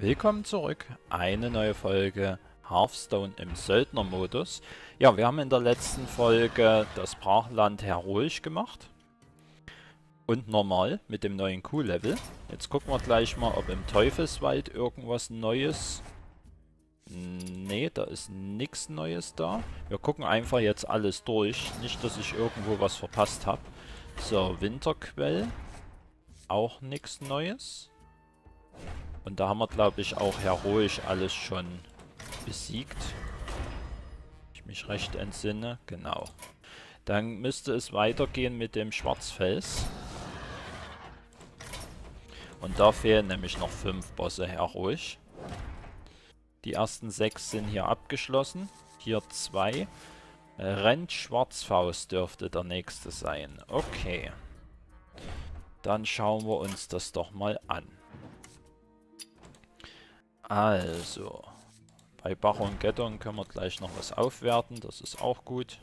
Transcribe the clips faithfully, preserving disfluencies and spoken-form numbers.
Willkommen zurück, eine neue Folge Hearthstone im Söldnermodus. Ja, wir haben in der letzten Folge das Brachland heroisch gemacht und normal mit dem neuen Q-Level. Jetzt gucken wir gleich mal, ob im Teufelswald irgendwas Neues... Nee, da ist nichts Neues da. Wir gucken einfach jetzt alles durch, nicht dass ich irgendwo was verpasst habe. So, Winterquell, auch nichts Neues. Und da haben wir, glaube ich, auch heroisch alles schon besiegt. Ich mich recht entsinne. Genau. Dann müsste es weitergehen mit dem Schwarzfels. Und da fehlen nämlich noch fünf Bosse heroisch. Die ersten sechs sind hier abgeschlossen. Hier zwei. Rent Schwarzfaust dürfte der nächste sein. Okay. Dann schauen wir uns das doch mal an. Also, bei Baron Geddon können wir gleich noch was aufwerten, das ist auch gut.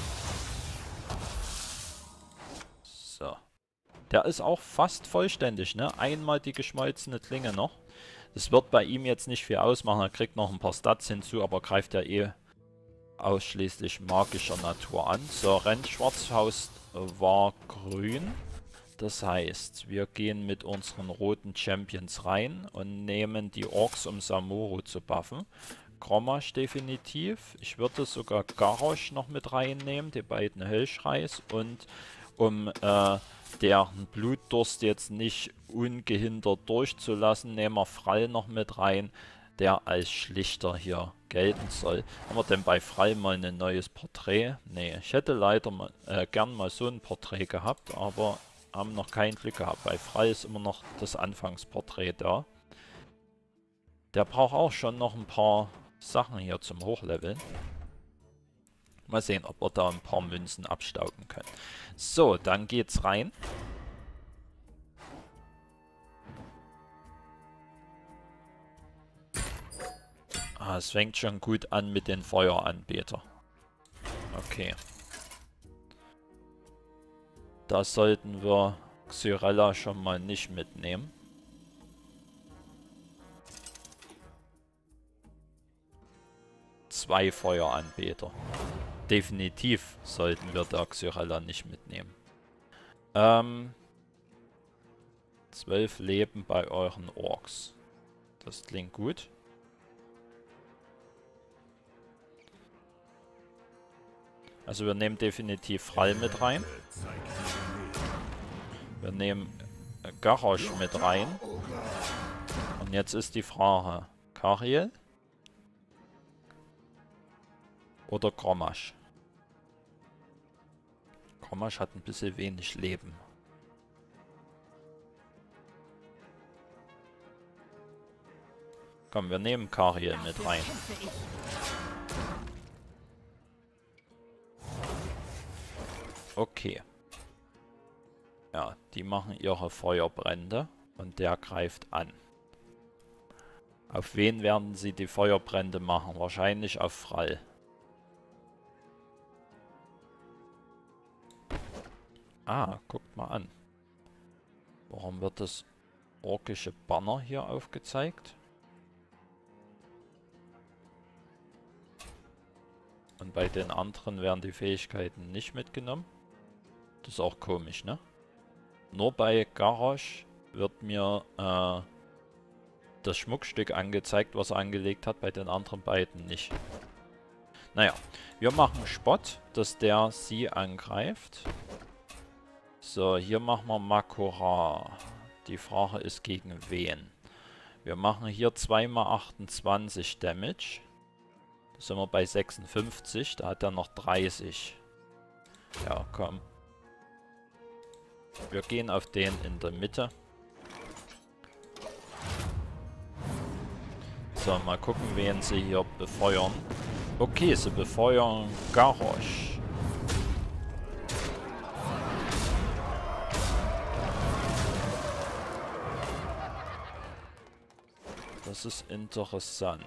So. Der ist auch fast vollständig, ne? Einmal die geschmolzene Klinge noch. Das wird bei ihm jetzt nicht viel ausmachen, er kriegt noch ein paar Stats hinzu, aber greift ja eh ausschließlich magischer Natur an. So, Rent Schwarzfaust war grün. Das heißt, wir gehen mit unseren roten Champions rein und nehmen die Orks, um Samuro zu buffen. Grommash definitiv. Ich würde sogar Garrosh noch mit reinnehmen, die beiden Hellschreis. Und um äh, deren Blutdurst jetzt nicht ungehindert durchzulassen, nehmen wir Frall noch mit rein, der als Schlichter hier gelten soll. Haben wir denn bei Frall mal ein neues Porträt? Nee, ich hätte leider mal, äh, gern mal so ein Porträt gehabt, aber... haben noch kein Glück gehabt. Bei Frall ist immer noch das Anfangsporträt da. Der braucht auch schon noch ein paar Sachen hier zum Hochleveln. Mal sehen, ob wir da ein paar Münzen abstauben können. So, dann geht's rein. Ah, es fängt schon gut an mit den Feueranbeter. Okay. Da sollten wir Xyrella schon mal nicht mitnehmen. Zwei Feueranbeter. Definitiv sollten wir da Xyrella nicht mitnehmen. Ähm, zwölf Leben bei euren Orks. Das klingt gut. Also wir nehmen definitiv Frall mit rein. Wir nehmen Garrosh mit rein. Und jetzt ist die Frage, Kariel oder Grommash? Grommash hat ein bisschen wenig Leben. Komm, wir nehmen Kariel mit rein. Okay. Ja, die machen ihre Feuerbrände und der greift an. Auf wen werden sie die Feuerbrände machen? Wahrscheinlich auf Frall. Ah, guckt mal an. Warum wird das orkische Banner hier aufgezeigt? Und bei den anderen werden die Fähigkeiten nicht mitgenommen? Das ist auch komisch, ne? Nur bei Garrosh wird mir äh, das Schmuckstück angezeigt, was er angelegt hat, bei den anderen beiden nicht. Naja, wir machen Spott, dass der sie angreift. So, hier machen wir Makora. Die Frage ist gegen wen. Wir machen hier zwei mal achtundzwanzig Damage. Da sind wir bei sechsundfünfzig, da hat er noch dreißig. Ja, komm. Wir gehen auf den in der Mitte. So, mal gucken, wen sie hier befeuern. Okay, sie befeuern Garrosh. Das ist interessant.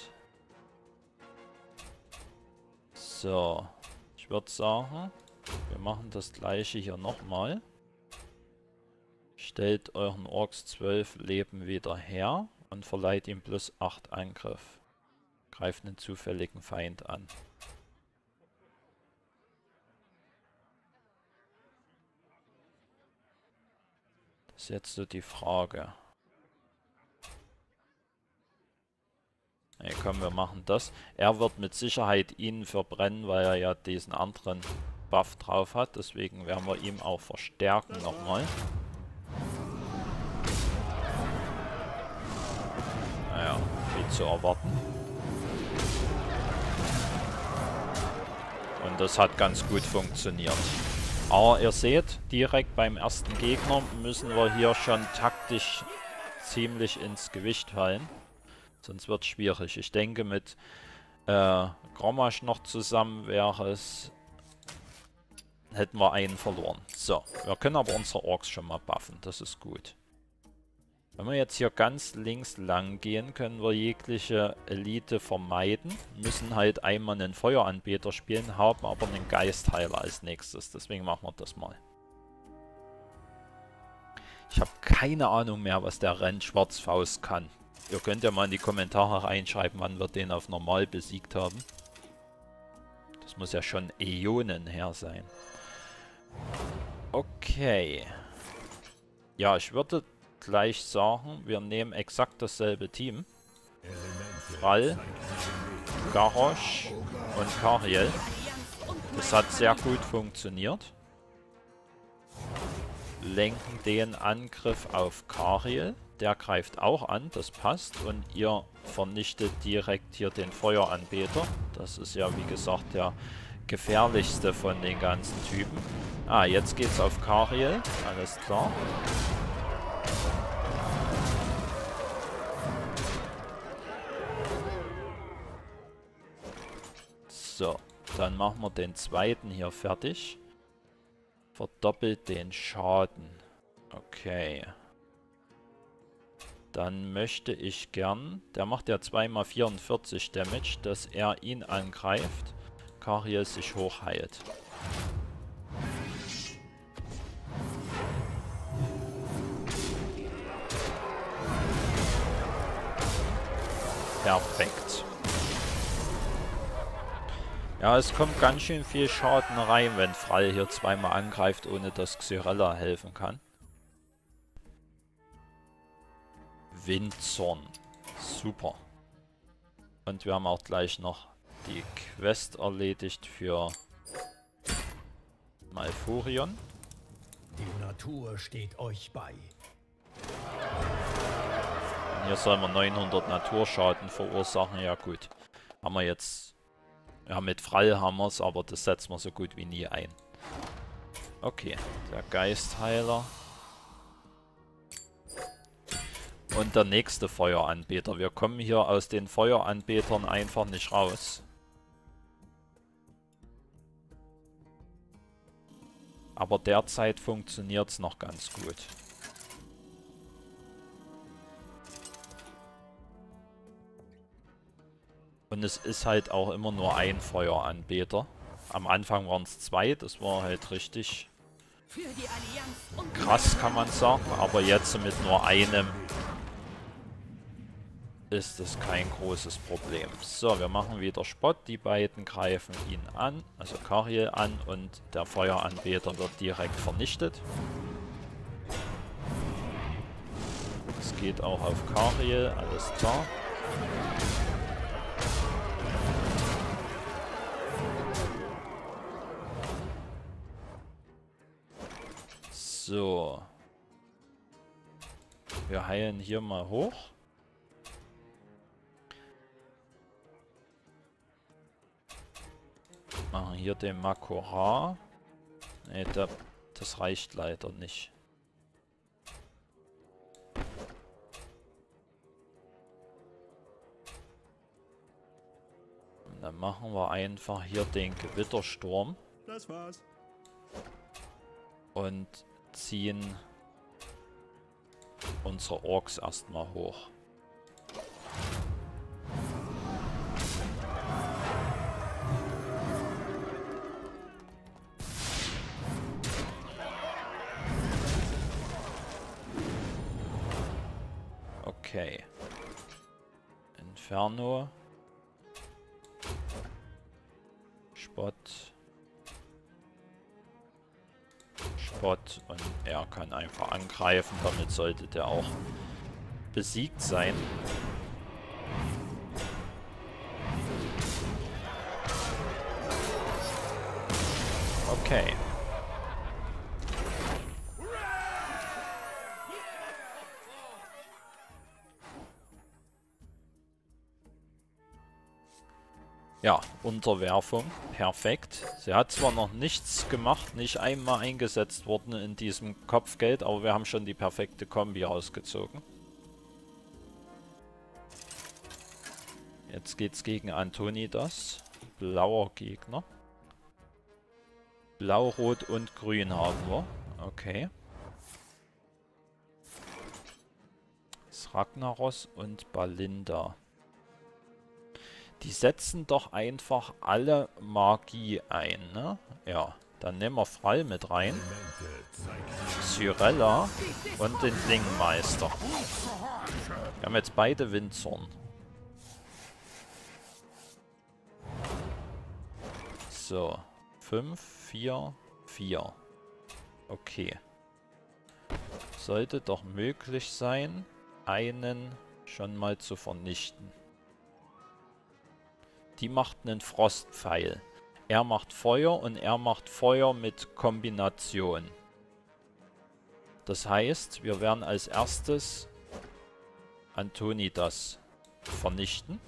So, ich würde sagen, wir machen das gleiche hier nochmal. Stellt euren Orks zwölf Leben wieder her und verleiht ihm plus acht Angriff. Greift einen zufälligen Feind an. Das ist jetzt so die Frage. Ne, komm, wir machen das. Er wird mit Sicherheit ihn verbrennen, weil er ja diesen anderen Buff drauf hat. Deswegen werden wir ihm auch verstärken nochmal. Naja, wie zu erwarten. Und das hat ganz gut funktioniert. Aber ihr seht, direkt beim ersten Gegner müssen wir hier schon taktisch ziemlich ins Gewicht fallen. Sonst wird es schwierig. Ich denke, mit äh, Grommash noch zusammen wäre es... hätten wir einen verloren. So, wir können aber unsere Orks schon mal buffen. Das ist gut. Wenn wir jetzt hier ganz links lang gehen, können wir jegliche Elite vermeiden. Müssen halt einmal einen Feueranbeter spielen, haben aber einen Geistheiler als nächstes. Deswegen machen wir das mal. Ich habe keine Ahnung mehr, was der Rennschwarzfaust kann. Ihr könnt ja mal in die Kommentare reinschreiben, wann wir den auf normal besiegt haben. Das muss ja schon Äonen her sein. Okay. Ja, ich würde gleich sagen, wir nehmen exakt dasselbe Team. Thrall, Garrosh und Kariel. Das hat sehr gut funktioniert. Lenken den Angriff auf Kariel. Der greift auch an, das passt. Und ihr vernichtet direkt hier den Feueranbeter. Das ist ja, wie gesagt, der gefährlichste von den ganzen Typen. Ah, jetzt geht's auf Kariel. Alles klar. So, dann machen wir den zweiten hier fertig. Verdoppelt den Schaden. Okay. Dann möchte ich gern, der macht ja zwei mal vierundvierzig Damage, dass er ihn angreift. Kariel sich hochheilt. Perfekt. Ja, es kommt ganz schön viel Schaden rein, wenn Thrall hier zweimal angreift, ohne dass Xyrella helfen kann. Windzorn. Super. Und wir haben auch gleich noch die Quest erledigt für Malfurion. Die Natur steht euch bei. Und hier sollen wir neunhundert Naturschaden verursachen. Ja gut. Haben wir jetzt... Ja, mit Thrall haben wir es, aber das setzen wir so gut wie nie ein. Okay, der Geistheiler. Und der nächste Feueranbeter. Wir kommen hier aus den Feueranbetern einfach nicht raus. Aber derzeit funktioniert es noch ganz gut. Und es ist halt auch immer nur ein Feueranbeter. Am Anfang waren es zwei, das war halt richtig krass, kann man sagen. Aber jetzt mit nur einem ist es kein großes Problem. So, wir machen wieder Spott. Die beiden greifen ihn an, also Kariel an, und der Feueranbeter wird direkt vernichtet. Es geht auch auf Kariel, alles klar. So. Wir heilen hier mal hoch. Machen hier den Makora. Ne, das reicht leider nicht. Und dann machen wir einfach hier den Gewittersturm. Das war's. Und ziehen unsere Orks erstmal hoch. Okay. Inferno. Spot. Spot. Und er kann einfach angreifen. Damit sollte der auch besiegt sein. Okay. Ja, Unterwerfung. Perfekt. Sie hat zwar noch nichts gemacht, nicht einmal eingesetzt worden in diesem Kopfgeld, aber wir haben schon die perfekte Kombi rausgezogen. Jetzt geht's gegen Antonidas. Blauer Gegner. Blau, Rot und Grün haben wir. Okay. Das Ragnaros und Balinda. Die setzen doch einfach alle Magie ein, ne? Ja, dann nehmen wir Frall mit rein. Cyrella und den Lingmeister. Wir haben jetzt beide Windzorn. So. fünf, vier, vier. Okay. Sollte doch möglich sein, einen schon mal zu vernichten. Die macht einen Frostpfeil. Er macht Feuer und er macht Feuer mit Kombination. Das heißt, wir werden als erstes Antonidas vernichten.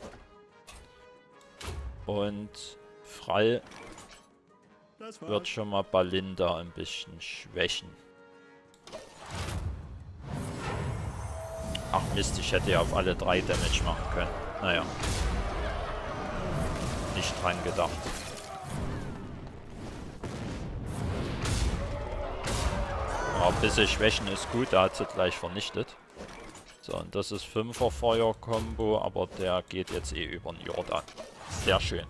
Und Frall wird schon mal Balinda ein bisschen schwächen. Ach Mist, ich hätte ja auf alle drei Damage machen können. Naja. Nicht dran gedacht. Ja, ein bisschen Schwächen ist gut, da hat sie gleich vernichtet. So, und das ist fünfer Feuer-Kombo, aber der geht jetzt eh über den Jordan. Sehr schön.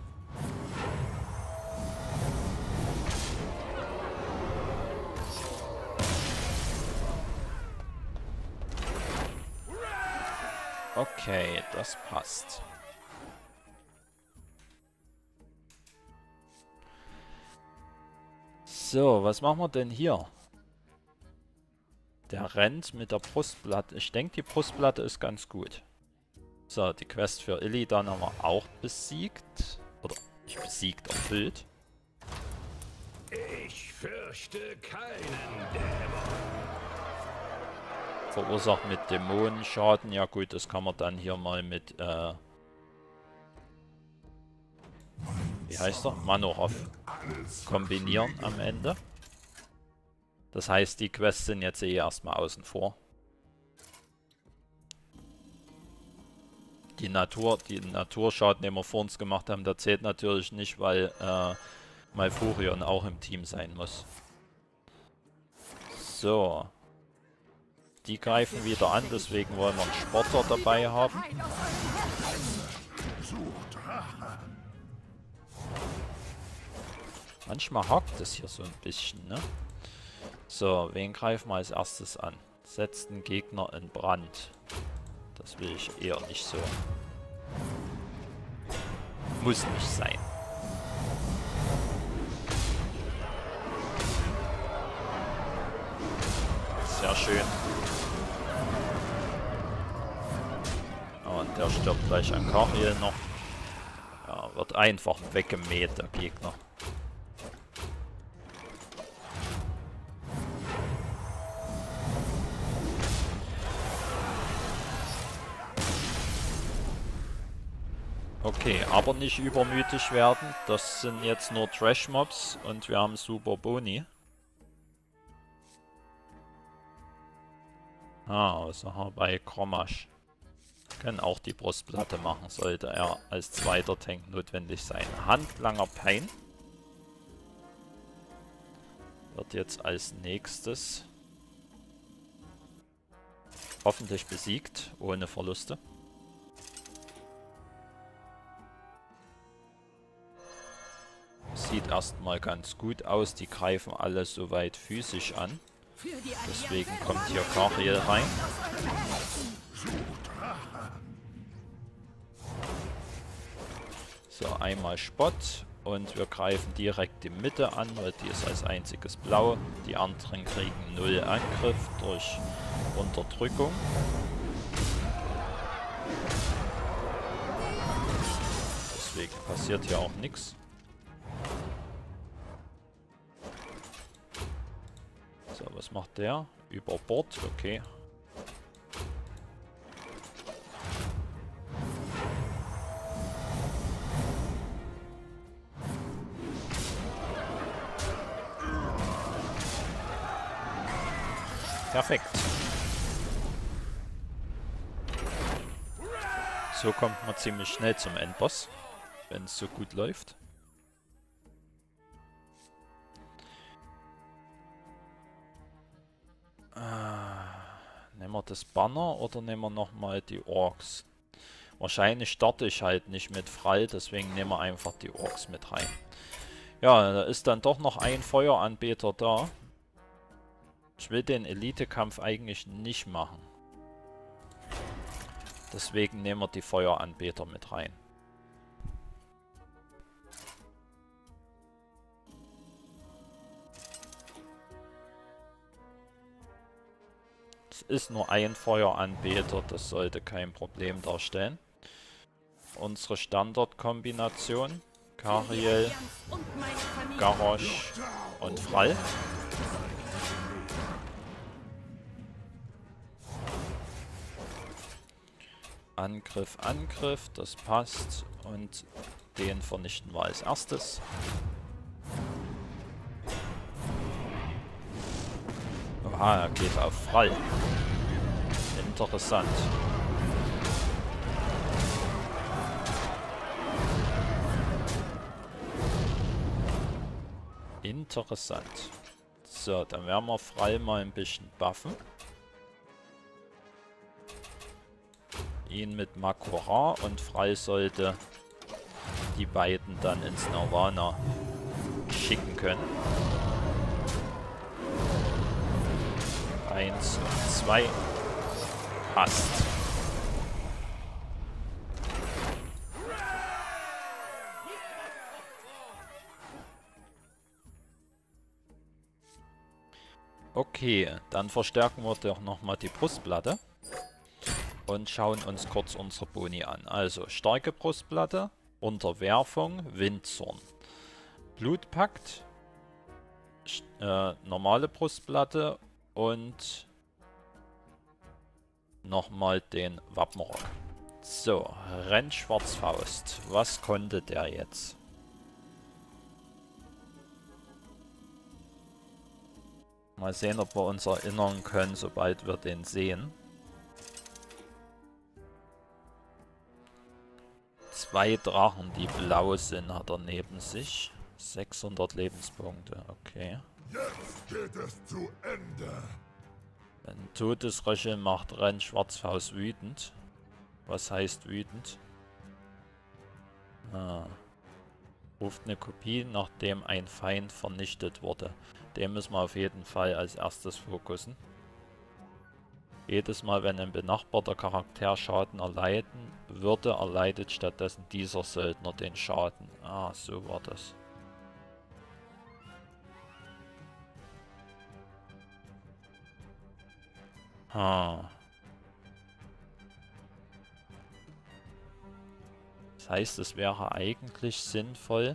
Okay, das passt. So, was machen wir denn hier? Der rennt mit der Brustplatte. Ich denke, die Brustplatte ist ganz gut. So, die Quest für Illidan haben wir auch besiegt. Oder nicht besiegt, erfüllt. Ich fürchte keinen Dämon. Verursacht mit Dämonen Schaden. Ja gut, das kann man dann hier mal mit, äh... wie heißt er? Manorov kombinieren am Ende. Das heißt, die Quests sind jetzt eh erstmal außen vor. Die Natur, die Naturschaden, den wir vor uns gemacht haben, der zählt natürlich nicht, weil äh, Malfurion auch im Team sein muss. So. Die greifen wieder an, deswegen wollen wir einen Sportler dabei haben. Manchmal hakt es hier so ein bisschen, ne? So, wen greifen wir als erstes an? Setzt den Gegner in Brand. Das will ich eher nicht so. Muss nicht sein. Sehr schön. Und der stirbt gleich an Kariel noch. Ja, wird einfach weggemäht, der Gegner. Okay, aber nicht übermütig werden. Das sind jetzt nur Trash-Mobs und wir haben super Boni. Ah, also bei Kromasch. Können auch die Brustplatte machen, sollte er als zweiter Tank notwendig sein. Handlanger Pein wird jetzt als nächstes hoffentlich besiegt, ohne Verluste. Sieht erstmal ganz gut aus, die greifen alle soweit physisch an. Deswegen kommt hier Kariel rein. So, einmal Spott. Und wir greifen direkt die Mitte an, weil die ist als einziges blau. Die anderen kriegen null Angriff durch Unterdrückung. Deswegen passiert hier auch nichts. So, was macht der? Über Bord, okay. Perfekt. So kommt man ziemlich schnell zum Endboss, wenn es so gut läuft. Äh, nehmen wir das Banner oder nehmen wir nochmal die Orks? Wahrscheinlich starte ich halt nicht mit frei, deswegen nehmen wir einfach die Orks mit rein. Ja, da ist dann doch noch ein Feueranbeter da. Ich will den Elite-Kampf eigentlich nicht machen. Deswegen nehmen wir die Feueranbeter mit rein. Es ist nur ein Feueranbeter, das sollte kein Problem darstellen. Unsere Standardkombination: Kariel, Garrosh und Frall. Angriff, Angriff, das passt. Und den vernichten wir als erstes. Oha, er geht auf Frall. Interessant. Interessant. So, dann werden wir Frall mal ein bisschen buffen. Ihn mit Makora und Frall sollte die beiden dann ins Nirvana schicken können. Eins und zwei. Passt. Okay, dann verstärken wir doch nochmal die Brustplatte. Und schauen uns kurz unsere Boni an. Also, starke Brustplatte, Unterwerfung, Windzorn. Blutpakt, äh, normale Brustplatte und nochmal den Wappenrock. So, Rennschwarzfaust. Was konnte der jetzt? Mal sehen, ob wir uns erinnern können, sobald wir den sehen. Zwei Drachen, die blau sind, hat er neben sich. sechshundert Lebenspunkte, okay. Jetzt geht es zu Ende. Ein Todesröcheln macht Rennschwarzfaust wütend. Was heißt wütend? Ah. Ruft eine Kopie, nachdem ein Feind vernichtet wurde. Den müssen wir auf jeden Fall als erstes fokussen. Jedes Mal, wenn ein benachbarter Charakter Schaden erleiden würde, erleidet stattdessen dieser Söldner den Schaden. Ah, so war das. Ha. Das heißt, es wäre eigentlich sinnvoll,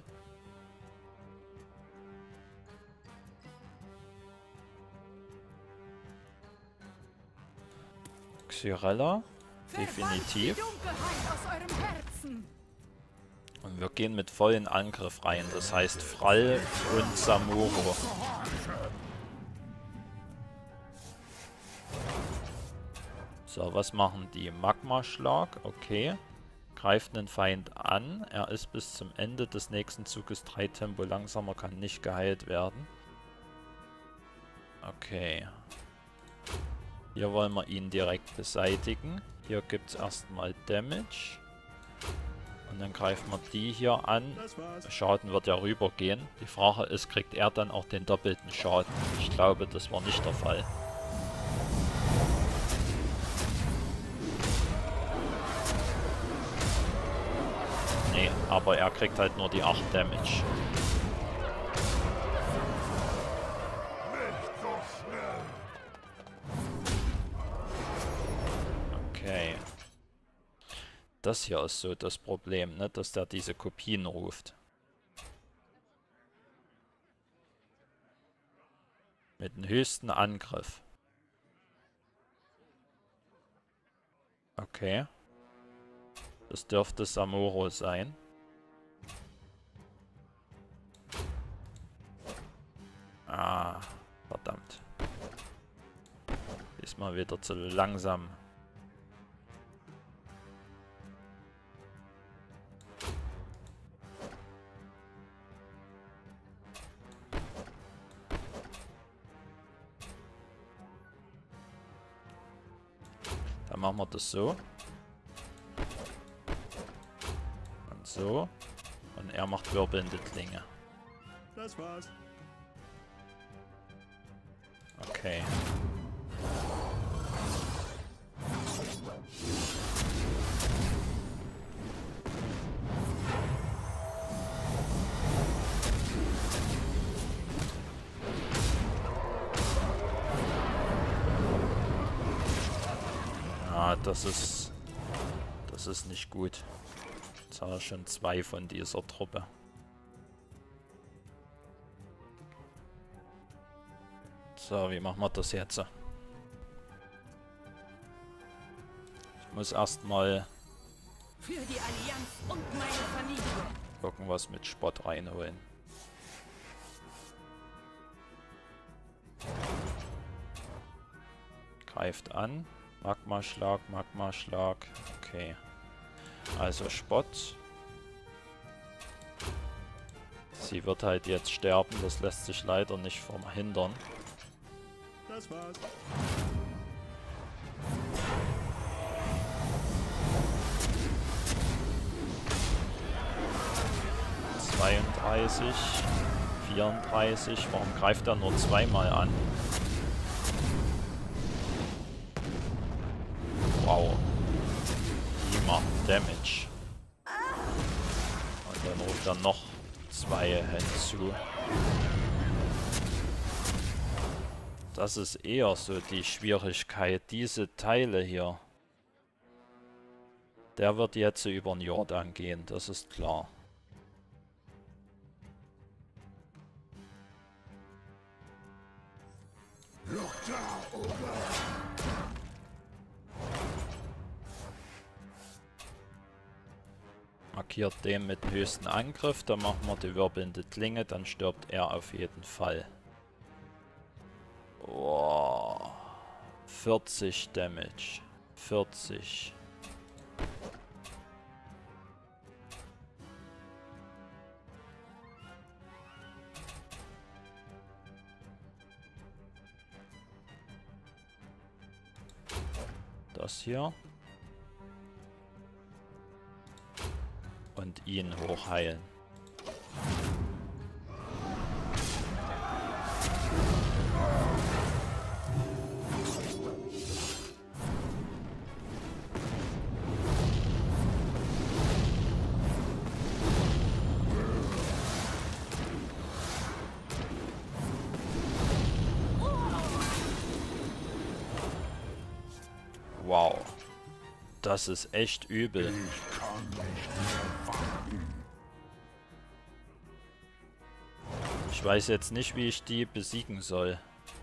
Xyrella, definitiv. Und wir gehen mit vollen Angriff rein, das heißt Frall und Samuro. So, was machen die? Magma-Schlag, okay. Greift einen Feind an, er ist bis zum Ende des nächsten Zuges drei Tempo langsamer, kann nicht geheilt werden. Okay. Hier wollen wir ihn direkt beseitigen. Hier gibt es erstmal Damage. Und dann greifen wir die hier an. Schaden wird ja rübergehen. Die Frage ist, kriegt er dann auch den doppelten Schaden? Ich glaube, das war nicht der Fall. Nee. Aber er kriegt halt nur die acht Damage. Nicht so schnell. Okay. Das hier ist so das Problem, ne? Dass der diese Kopien ruft. Mit dem höchsten Angriff. Okay. Das dürfte Samuro sein. Ah, verdammt. Diesmal wieder zu langsam. Dann machen wir das so. Und so. Und er macht wirbelnde Klinge. Das war's. Okay. Ah, das ist... Das ist nicht gut. Jetzt haben wir schon zwei von dieser Truppe. So, wie machen wir das jetzt? Ich muss erstmal Für die Allianz und meine Familie. irgendwas mit Spott reinholen. Greift an. Magma-Schlag, Magma-Schlag. Okay. Also Spott. Sie wird halt jetzt sterben. Das lässt sich leider nicht verhindern. Das war's. zweiunddreißig, vierunddreißig. Warum greift er nur zweimal an? Wow. Die macht Damage. Und dann ruft er noch zwei hinzu. Das ist eher so die Schwierigkeit. Diese Teile hier. Der wird jetzt über den Jordan gehen, das ist klar. Markiert den mit dem höchsten Angriff, dann machen wir die wirbelnde Klinge, dann stirbt er auf jeden Fall. Oh, vierzig Damage. vierzig. Das hier. Und ihn hochheilen. Wow. Das ist echt übel. Ich kann nicht mehr warten. Ich weiß jetzt nicht, wie ich die besiegen soll.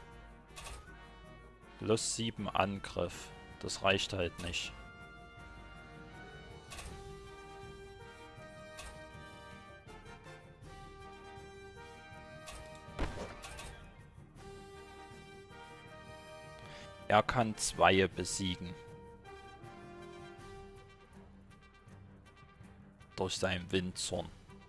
Plus sieben Angriff. Das reicht halt nicht. Er kann zwei besiegen. Durch seinen Windzorn.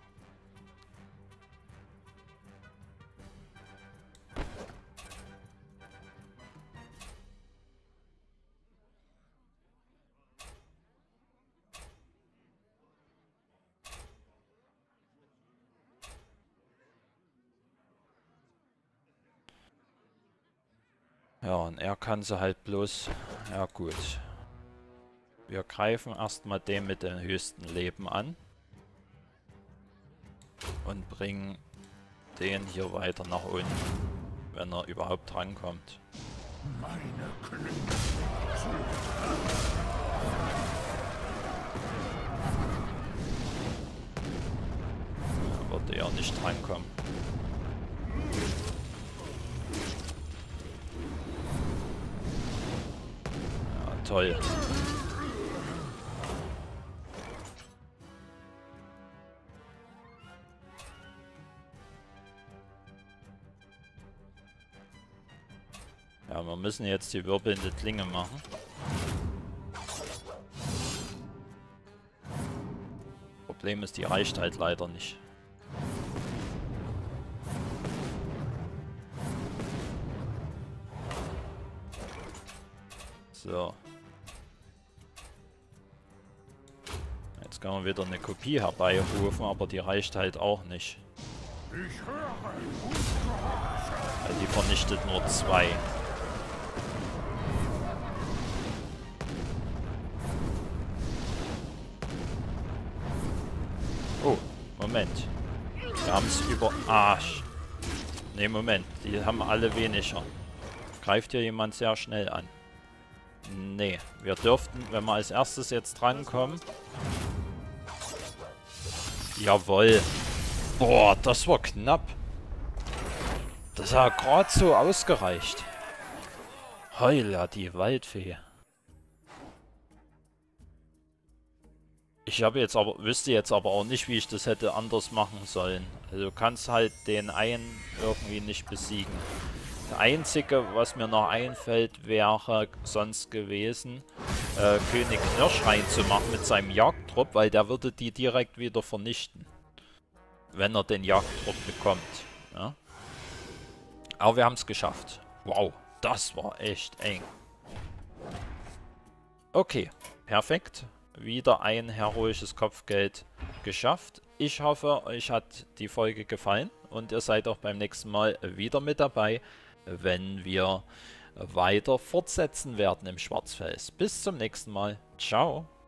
Ja, und er kann sie halt bloß... Ja gut. Wir greifen erstmal den mit dem höchsten Leben an. Und bringen den hier weiter nach unten, wenn er überhaupt drankommt. Meine Klingen. Da wird er nicht drankommen. Ja, toll. Ja, wir müssen jetzt die wirbelnde Klinge machen. Problem ist, die reicht halt leider nicht. So. Jetzt kann man wieder eine Kopie herbeirufen, aber die reicht halt auch nicht. Ich höre. Weil die vernichtet nur zwei. Oh, Moment. Wir haben es über... Arsch. Ne, Moment. Die haben alle weniger. Greift hier jemand sehr schnell an. Nee, wir dürften, wenn wir als erstes jetzt drankommen... Jawohl. Boah, das war knapp. Das hat gerade so ausgereicht. Heula, die Waldfee. Ich habe jetzt aber, wüsste jetzt aber auch nicht, wie ich das hätte anders machen sollen. Also du kannst halt den einen irgendwie nicht besiegen. Das Einzige, was mir noch einfällt, wäre sonst gewesen, äh, König Knirsch reinzumachen mit seinem Jagdtrupp, weil der würde die direkt wieder vernichten. Wenn er den Jagdtrupp bekommt. Ja? Aber wir haben es geschafft. Wow, das war echt eng. Okay, perfekt. Wieder ein heroisches Kopfgeld geschafft. Ich hoffe, euch hat die Folge gefallen und ihr seid auch beim nächsten Mal wieder mit dabei, wenn wir weiter fortsetzen werden im Schwarzfels. Bis zum nächsten Mal. Ciao.